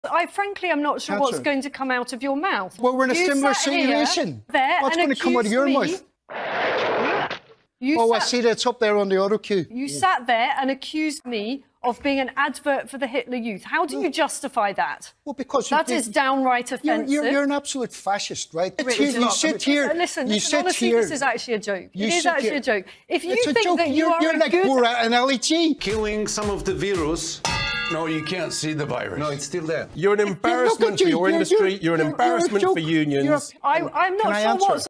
Frankly, I'm not sure what's going to come out of your mouth. Well, we're in a similar situation. What's going to come out of your mouth? I see that it's up there on the auto cue. You sat there and accused me of being an advert for the Hitler Youth. How do you justify that? Well, because that is downright offensive. You're an absolute fascist, right? You sit here. Listen, honestly, this is actually a joke. It is actually a joke. If you think that you're like Borat and LEG. Killing some of the virus. No, you can't see the virus. No, it's still there. You're an embarrassment for your industry. You're an embarrassment for unions. I'm not sure what's